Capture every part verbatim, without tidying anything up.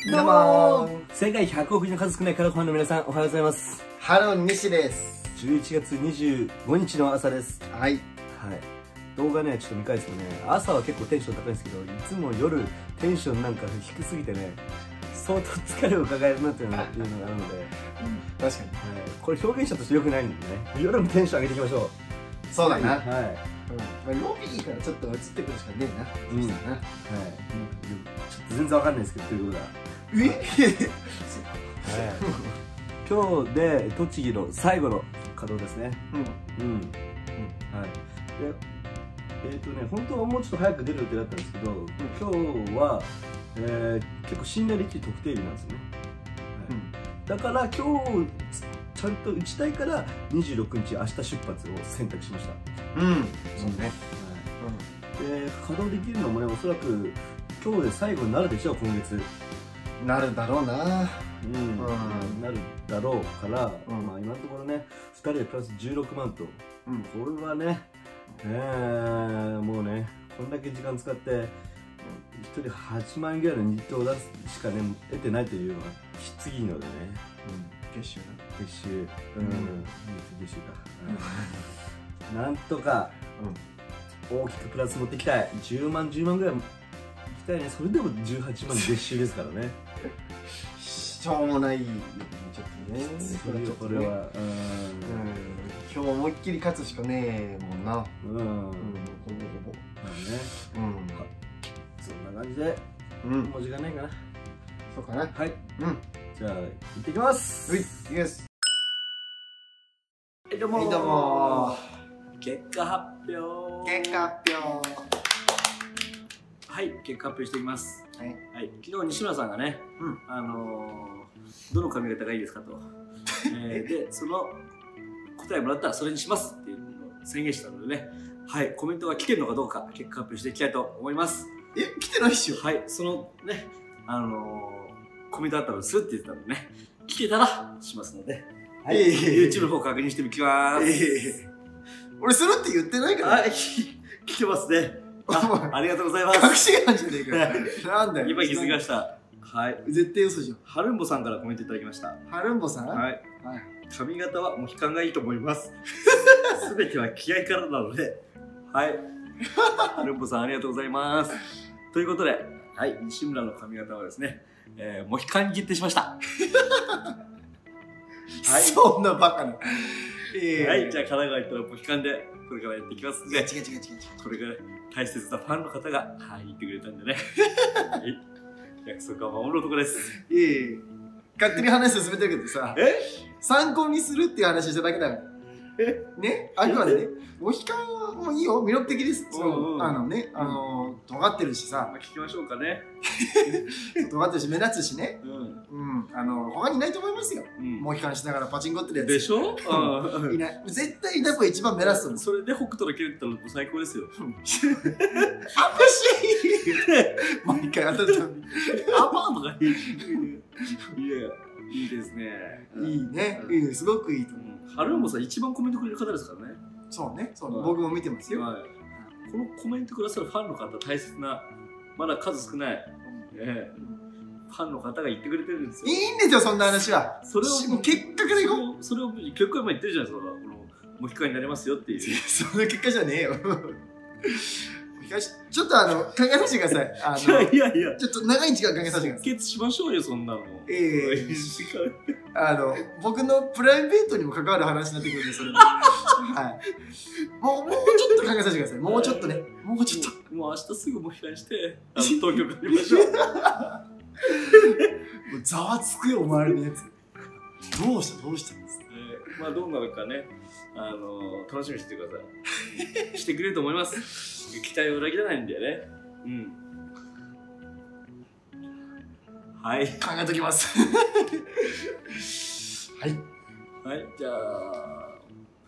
どうもー、 世界ひゃくおく人の数少ないカラコマンの皆さん、おはようございます。 ハロー西です。 じゅういちがつにじゅうごにちの朝です。 はい。はい。 動画ね、ちょっと見返すとね、朝は結構テンション高いんですけど、いつも夜テンションなんか低すぎてね、相当疲れを抱えるなっていうのがあるので、うん、 確かに、はい、 これ表現者として良くないんでね、夜もテンション上げていきましょう。 そうだな。はい。 うん、 まあ、ロビーからちょっと映ってくるしかねえな。 うん。 そうしたな。はい。 ちょっと全然わかんないですけど、ということだ。 え今日で栃木の最後の稼働ですね。うん。うん。うん。はい。で、えっ、ー、とね、本当はもうちょっと早く出る予定だったんですけど、今日は、えー、結構信頼できる特定日なんですよね。はい、うん、だから今日ちゃんと打ちたいからにじゅうろくにち明日出発を選択しました。うん。そうね。はい。で、稼働できるのもね、おそらく今日で最後になるでしょう、今月。 なるだろうな。うん、うん、 なるだろうから、うん、まあ今のところね、ふたりでプラスじゅうろくまんと、うん、これはね、えー、もうね、こんだけ時間使って、ひとりはちまんえんぐらいの日当を出すしかね、得てないというのはきついのでね。 うん、月収な。 月収。うん、月収か。なんとか、大きくプラス持っていきたい。じゅうまん、じゅうまんぐらいいきたいね。それでもじゅうはちまん月収ですからね。 しょうもないよね、ちょっとね。 それこれは、うん、 今日思いっきり勝つしかねえもんな。うん、ほぼほぼ。まあね。うん。そんな感じで、うん、もう時間ないかな。そうかな。はい。うん。じゃあ、行ってきます。はい、イエス。 はい、どうもー。 はい、どうもー。結果発表。 結果発表。 はい、結果発表していきます。 はい。 はい、昨日西村さんがね、うん、あのー、どの髪型がいいですかと。えー、で、その答えもらったらそれにしますっていうのを宣言したのでね。はい、コメントが来てるのかどうか結果発表していきたいと思います。 え、来てないっしょ。 はい、そのね、あのー、コメントあったのですって言ってたのでね、来てたらしますので、はい、YouTube の方確認してみきます。 えー、俺するって言ってないから。 はい、来てますね。あ, ありがとうございます。 隠しなんじゃねえか。なんだよ。 今気づきました。はい。 絶対嘘じゃん。 ハルンボさんからコメントいただきました。 ハルンボさん。 はい。はい。髪型はモヒカンがいいと思います。すべては気合からなので。はい。ハルンボさんありがとうございます。ということで、はい、西村の髪型はですね、えー、モヒカンに決定しました。はい。 そんなバカな。 えー、はい、じゃあ神奈川行ったらモヒカンでこれからやっていきますんで。 違う違う違う違う。 これが大切なファンの方が、はい、言ってくれたんでね。はい。約束は守る男です。 いえいえ。勝手に話進めてるけどさ、え参考にするっていう話しただけだから。ね、あくまでね、モヒカンはもういいよ、魅力的です。そう、あのね、あの、尖ってるしさ。 聞きましょうかね。 尖ってるし、目立つしね。うん、あの、他にいないと思いますよ。モヒカンしながらパチンコってるやつ。 でしょ。 いない。絶対いない子が一番目立つと思う。 それで北斗の拳って言ったら最高ですよ。 あぶしい。毎回当たるたびに。 アパートがいい。いや、いいですね。 いいね。すごくいいと思う。 ハルンボさん一番コメントくれる方ですからね。 そうね。そう、僕も見てますよ。 このコメントくださるファンの方、大切な、まだ数少ない、えー、ファンの方が言ってくれてるんですよ。 いいんですよ、そんな話は。 それを、 結果からいこう。それを、結果今言ってるじゃないですか。この、モヒカンになれますよっていう。 そんな結果じゃねえよ。ちょっとあの、考えさせてください。あの、 いやいやいや。 ちょっと長い時間考えさせてください。 即決しましょうよ、そんなの。 ええ。あの、僕のプライベートにも関わる話になってくるんで、それは。はい。もう、もうちょっと考えさせてください。もうちょっとね。もうちょっと。 もう明日すぐモヒカンして、あの東京帰りましょう。 もうざわつくよ、周りのやつ。どうしたどうしたんですか。 えー、まあ、どうなるかね、あの、楽しみにしてください。してくれると思います。期待を裏切らないんだよね。うん。はい。 考えときます。はい。 はい、じゃあ。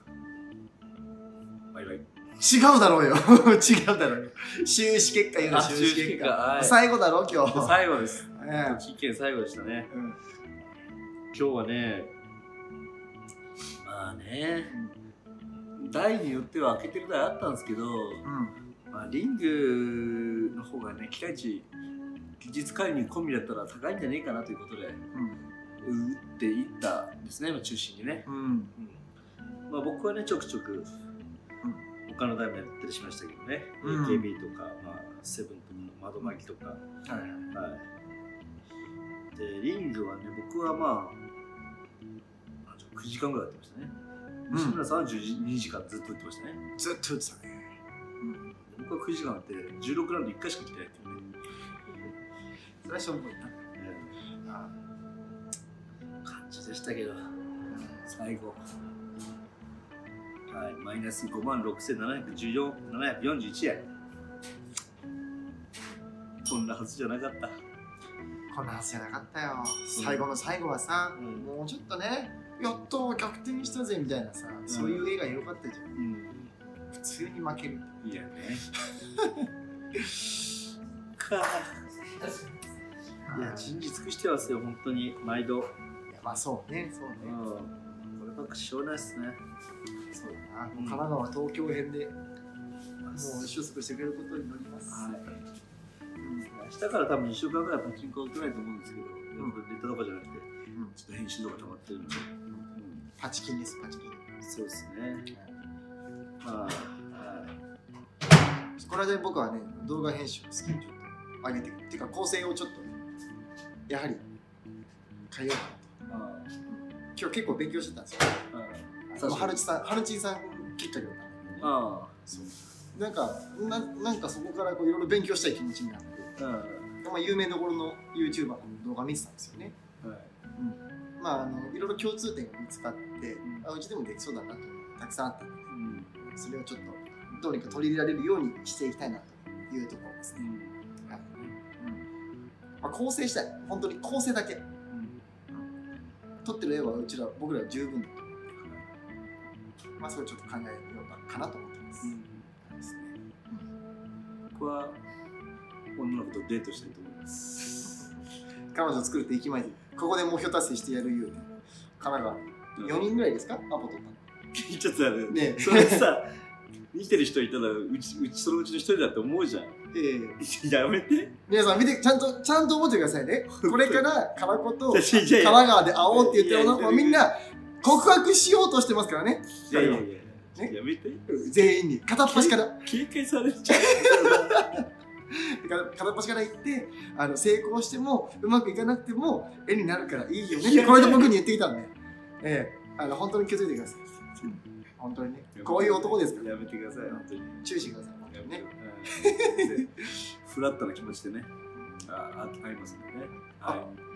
バイバイ。 違うだろうよ。違うだろうよ。収支結果言うの、収支結果。最後だろ、今日。 最後です。栃木県最後でしたね。今日はね、まあね、台によっては開けてる台あったんですけど、まあ、リングの方がね、期待値技術介入込みだったら高いんじゃねえかなということで、うん、打っていったんですね、中心にね。うんうん、まあ僕はねちょくちょく、うん、他の台もやったりしましたけどね、うん、エーケービー とか、まあ、セブンとか窓巻きとか、はいはいはい、でリングはね僕はまあくじかんぐらいやってましたね。西村さんはじゅうにじかんずっと打ってましたね。 ずっと打ってたね。 うん、僕はくじかんあってじゅうろくラウンドいっかいしか来てないっていうね。 それはしょぼいな。 感じでしたけど、最後。はい、マイナスごまんろくせんななひゃくじゅうよん、ななひゃくよんじゅういちえん。こんなはずじゃなかった。 こんなはずじゃなかったよ。最後の最後はさ、うん、もうちょっとね、やっと逆転にしたぜみたいなさ、うん、そういう映画良かったじゃん。うん、普通に負ける。 いやね。かいや、信じ尽くしてますよ、本当に、毎度。いや、 まあそうね、そうね。うん、 こればっかしょうがないっすね。 そうだな、神奈川、東京編で、もう収束してくれることになります。はい。 明日から多分いっしゅうかんぐらいパチンコ打てないと思うんですけど、ネタとかじゃなくて、ちょっと編集とか溜まってるので。 パチキンです、パチキン。 そうですね。まあ、 これで僕はね、動画編集を好きにちょっと上げていく。っていうか、構成をちょっとね、やはり変えようかなと。今日結構勉強してたんですよ。はるちさん、はるちんさんきっかけだったんだけどね。ああ、そう。なんか、ななんかそこからこういろいろ勉強したい気持ちになって、まあ有名どころの YouTuber の動画見てたんですよね。はい。うん。まああのいろいろ共通点が見つかって、うん、あうちでもできそうだなとたくさんあったので、うん、それをちょっとどうにか取り入れられるようにしていきたいなというところですね。うん、はい。うん。まあ構成したい。本当に構成だけ。うん。撮ってる絵はうちら僕らは十分だと思う。まあそれをちょっと考えようかなと思ってます。うん。ですね。 僕は女の子とデートしたいと思います。 彼女を作るって駅前でここで目標達成してやるように神奈川よにんぐらいですか？アポ取ったの。 ちょっとあるね。それさ見てる人いたらうちうちそのうちの一人だって思うじゃん。ええやめて。 皆さん見てちゃんとちゃんと思ってくださいね。これからカラコと神奈川で会おうって言ってる女の子はみんな告白しようとしてますからね。 いやいやいや。ね、やめて。 全員に片っ端から警戒されちゃう。 片っ端から行ってあの成功してもうまくいかなくても絵になるからいいよねってこれで僕に言ってきたんで、ええ、あの本当に気づいてください。本当にね、こういう男ですから。 やめてください、本当に。 注意してください、本当にね。 フラットな気持ちでね、あ、ありますんでね。 はい。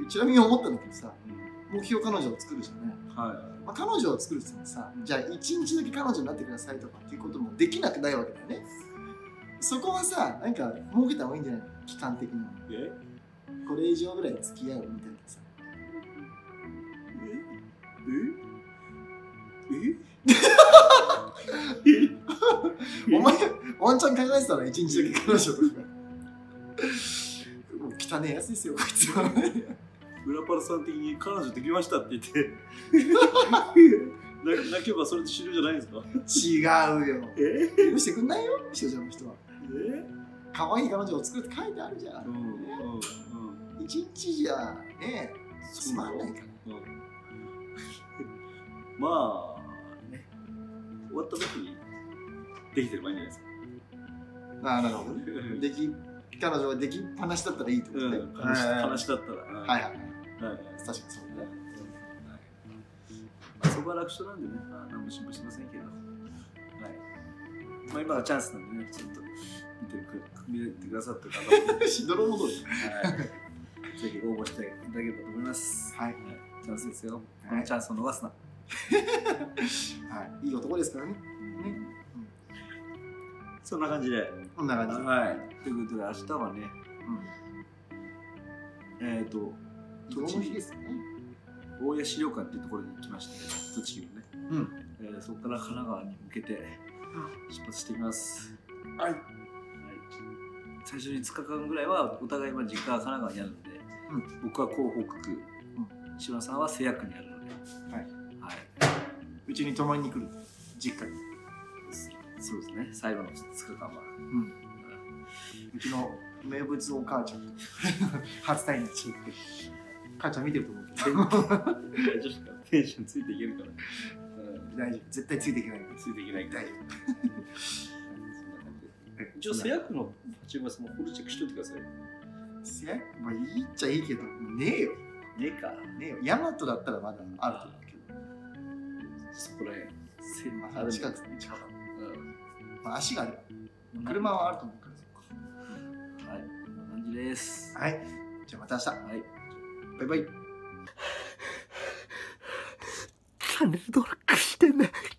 ちなみに思ったんだけどさ、目標彼女を作るじゃんね。はい。まあ彼女を作るって言ってもさ、じゃあ一日だけ彼女になってくださいとかっていうこともできなくないわけだよね。そこはさ、なんか設けた方がいいんじゃないの？期間的に。え？これ以上ぐらい付き合うみたいなさ。え？え？え？お前、ワンチャン考えてたら一日だけ彼女とか。もう汚ねえやつですよ、こいつは。 裏パラさん的に彼女できましたって言って泣けばそれで終了じゃないですか？ 違うよ。え？許してくんないよ、視聴者の人は。え？可愛い彼女を作るって書いてあるじゃん。うんうんうん、一日じゃね、つまんないから。うん、 まあね、終わった時にできてればいいんじゃないですか。 ああ、なるほどね。でき彼女はできっぱなしだったらいいってことね。 うん、話だったら。はいはいはい。 確かにそうね。 そこは楽勝なんでね、何も心配しませんけど。はい。まあ今がチャンスなんでね、ちょっと見てく見てくださってる方もしどろもどり。 はい。ぜひ応募していただければと思います。はい。チャンスですよ。このチャンスを逃すな。はい。 いい男ですからね。ね。 そんな感じで。 こんな感じ。 はい。ということで明日はね、えっと栃木ですね。 大谷資料館っていうところに来まして、栃木のね。うん。えー、そこから神奈川に向けて出発していきます。はい。はい。最初にいつかかんぐらいはお互いは実家が神奈川にあるので、うん、僕は広報区、うん、石村さんは瀬谷区にあるので、はい。はい。 うちに泊まりに来る実家に。 そうですね。最後のいつかかんは。うん。 うちの名物お母ちゃん初対日母ちゃん見てると思うけど大丈夫かテンションついていけるから、うん、大丈夫絶対ついていけないついていけない大丈夫一応製薬のパチンコさんもフルチェックしといてください。製薬まあいいっちゃいいけどねえよねえかねえよ。ヤマトだったらまだあると思うけどそこらへんまあ近く近くまあ足がある車はあると思うからはいこんな感じです。はいじゃあまた明日はいバイバイチャンネル登録してね。